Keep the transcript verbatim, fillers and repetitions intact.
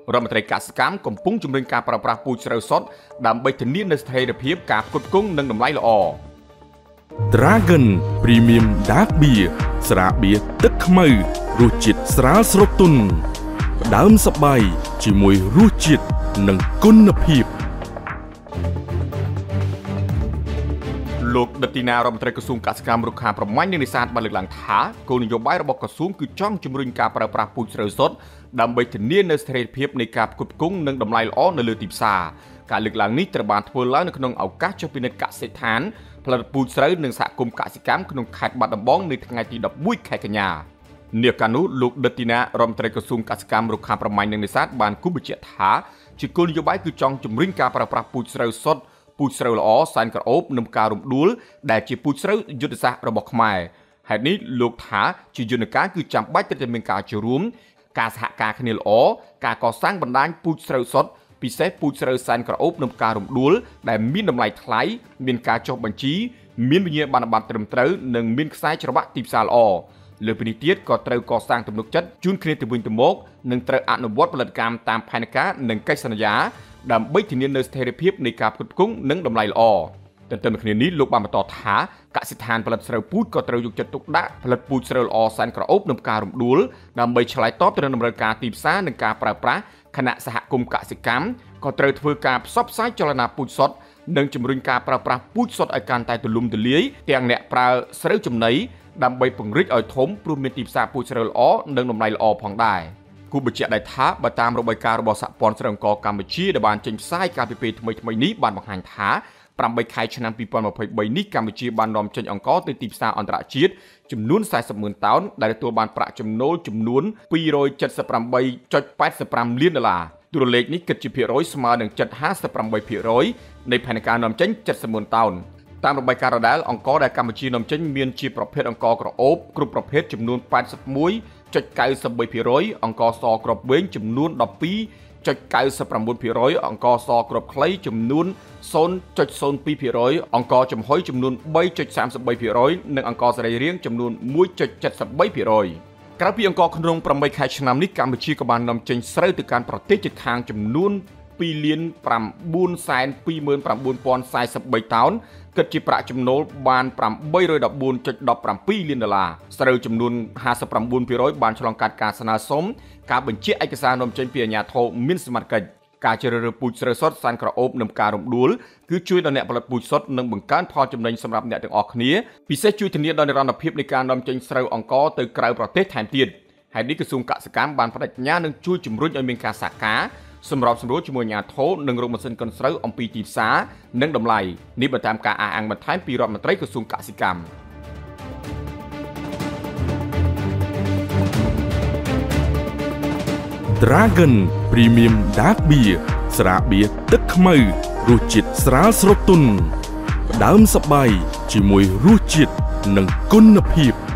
រដ្ឋមន្ត្រីកសិកម្មកំពុងជំរុញការប្រើប្រាស់ពូជស្រូវសុទ្ធដើម្បីធានានូវស្ថិរភាពការផ្គត់ផ្គង់និងតម្លៃល្អ Dragon Premium Dark Beer ស្រាបៀរទឹកខ្មៅរសជាតិស្រាលស្រទន់ផ្ដើមសប្បាយជាមួយរសជាតិនិងគុណភាពលោកដិតទីណារដ្ឋមន្ត្រីក្រសួងកសិកម្មរុក្ខាប្រមាញ់និងនេសាទបានលើកឡើងថាគោលនយោបាយរបស់ក្រសួងគឺចង់ជំរុញការប្រើប្រាស់ពូជស្រូវសុទ្ធដើម្បីធានានូវស្ថិរភាពនៃការផ្គត់ផ្គង់និងតម្លៃល្អនៅលើទីផ្សារការលើកឡើងនេះត្រូវបានធ្វើឡើងនៅក្នុងឱកាសចុះពិនិត្យកសិដ្ឋានផលិតពូជស្រូវនិងសហគមន៍កសិកម្មក្នុងខេត្តបាត់ដំបងនៅថ្ងៃទីដប់មួយខែកញ្ញានាកាលនោះលោកដិតទីណារដ្ឋមន្ត្រីក្រសួងកសិកម្មរុក្ខាប្រមាញ់និងនេសាទបានគូបញ្ជាក់ថាជាគោលនយោបាយគឺចង់ជំរុញការប្រើប្រាស់ពូជស្រូវសុទ្ធពូជស្រូវល្អសែនក្រអូបនិងការរំដួលដែលជាពូជស្រូវយុទ្ធសាស្ត្ររបស់ខ្មែរហេតុនេះលោកថាជាយន្តការគឺចាំបាច់ត្រូវតែមានការចូលរួមការសហការគ្នាល្អការកសាងបណ្ដាញពូជស្រូវសុទ្ធពិសេសពូជស្រូវសែនក្រអូបនិងការរំដួលដែលមានតម្លៃថ្លៃមានការចុះបញ្ជីមានវិញ្ញាបនបត្រត្រឹមត្រូវនិងមានខ្សែច្រវាក់ទីផ្សារល្អលើពីនេះទៀតក៏ត្រូវកសាងទំនុកចិត្តជូនគ្នាទៅវិញទៅមកនិងត្រូវអនុវត្តផលិតកម្មតាមផែនការនិងកិច្ចសន្យាដើម្បីធានានូវស្ថិរភាពនៃការផ្គត់ផ្គង់និងតម្លៃល្អទន្ទឹមនឹងគ្នានេះលោកបានបន្តថាកសិដ្ឋានផលិតស្រូវពូជក៏ត្រូវយកចិត្តទុកដាក់ផលិតពូជស្រូវល្អសែនក្រអូបនិងការរំដួលដើម្បីឆ្លើយតបទៅនឹងតម្រូវការទីផ្សារនិងការប្រើប្រាស់គណៈសហគមន៍កសិកម្មក៏ត្រូវធ្វើការផ្សព្វផ្សាយចលនាពូជសុទ្ធនិងជំរុញការប្រើប្រាស់ពូជសុទ្ធឲ្យកាន់តែទូលំទូលាយទាំងអ្នកប្រើស្រូវចំណីដើម្បីពង្រីកឲ្យធំព្រោះមានទីផ្សារពូជស្រូវល្អនិងតម្លៃល្អផងដែរគូបញ្ជាក់ដែរថាបើតាមរបាយការណ៍របស់សហព័ន្ធស្រូវអង្ករកម្ពុជាដែលបានចេញផ្សាយកាលពីពេលថ្មីៗនេះបានបង្ហាញថាប្រាំបីខែឆ្នាំពីរពាន់ម្ភៃបីនេះកម្ពុជាបាននាំចេញអង្ករទៅទីផ្សារអន្តរជាតិចំនួនសែសិបម៉ឺនតោនដែលទទួលបានប្រាក់ចំណូលចំនួនពីររយចិតសិបប្រាំបីចុចប៉ែតសិបប្រាំលានដុល្លារតួលេខនេះគិតជាភាគរយស្មើនឹងជិតហាសិបប្រាំបីភាគរយនៃផែនការនាំចេញចិតសិបម៉ឺនតោនតាមរបាយការណ៍ដដែលអង្ករដែលកម្ពុជានាំចេញមានជាប្រភេទអង្ករក្រអូបគ្រប់ប្រភេទចំនួនប៉ែតសិបមួយចុចកៅសិបបីភាគរយអង្ករសក្របវែងចំនួនដប់ពីរចុចកៅសិបប្រាំបួនភាគរយអង្ករសក្របខ្លីចំនួនศูนย์ចុចศูนย์ពីរភាគរយអង្ករចំហុយចំនួនបីចុចសាមសិបបីភាគរយនិងអង្ករសរីរាង្គចំនួនមួយចុចចិតសិបបីភាគរយក្រៅពីអង្ករក្នុងប្រាំបីខែឆ្នាំនេះកម្ពុជាក៏បាននាំចេញស្រូវទៅកាន់ប្រទេសជិតខាងចំនួនពីរលានប្រាំបួនសែនពីរម៉ឺនប្រាំបួនពាន់សែសិបបីតោនគិតជាប្រាក់ចំណូលបានប្រាំបីរយដប់បួនចុចដប់ប្រាំពីរលានដុល្លារស្រូវចំនួនហាសិបប្រាំបួនភាគរយបានឆ្លងកាត់ការស្នើសុំការបញ្ជាឯកសារនាំចេញពីអាជ្ញាធរមានសមត្ថកិច្ចការជ្រើសរើសពូជស្រូវសុទ្ធសែនក្រអូបនិងការរំដួលគឺជួយដល់អ្នកផលិតពូជសុទ្ធនិងបង្កើនផលចំណេញសម្រាប់អ្នកទាំងអស់គ្នាពិសេសជួយធានាដល់និរន្តរភាពនៃការនាំចេញស្រូវអង្ករទៅក្រៅប្រទេសថែមទៀតហើយនេះក្រសួងកសិកម្មបានបដិញ្ញានឹងជួយជំរុញឲ្យមានការសហការសម្របសម្រួលជាមួយអាជ្ញាធរនិងរោងម៉ាស៊ីនកិនស្រូវអំពីទីផ្សារនិងតម្លៃនេះបើតាមការអះអាងបន្ថែមពីរដ្ឋមន្ត្រីក្រសួងកសិកម្ម Dragon Premium Dark Beer ស្រាបៀរទឹកខ្មៅរសជាតិស្រាលស្រទន់ផ្ដើមសប្បាយជាមួយរសជាតិនិងគុណភាព